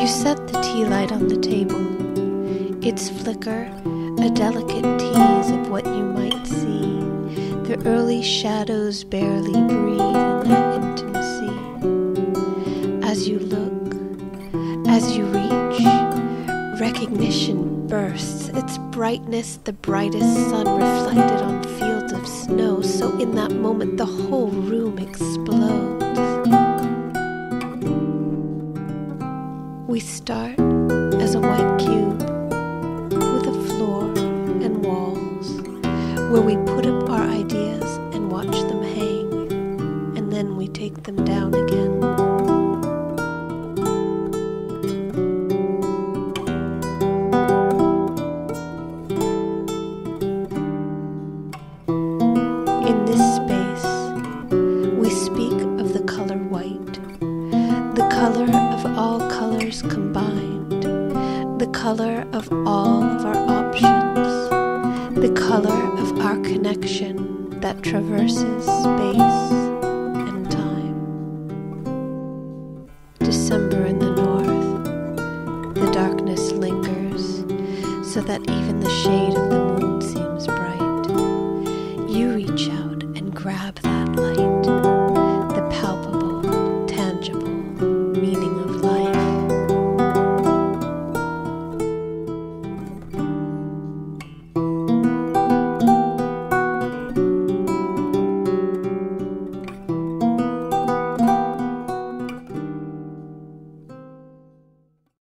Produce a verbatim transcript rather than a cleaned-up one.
You set the tea light on the table. Its flicker, a delicate tease of what you might see. The early shadows barely breathe in that intimacy. As you look, as you reach, recognition bursts, its brightness the brightest sun reflected on fields of snow. So in that moment the whole room explodes. We start as a white cube with a floor and walls where we put up our ideas and watch them hang, and then we take them down again. In this space, we speak of the color white, the color of all colors combined, the color of all of our options, the color of our connection that traverses space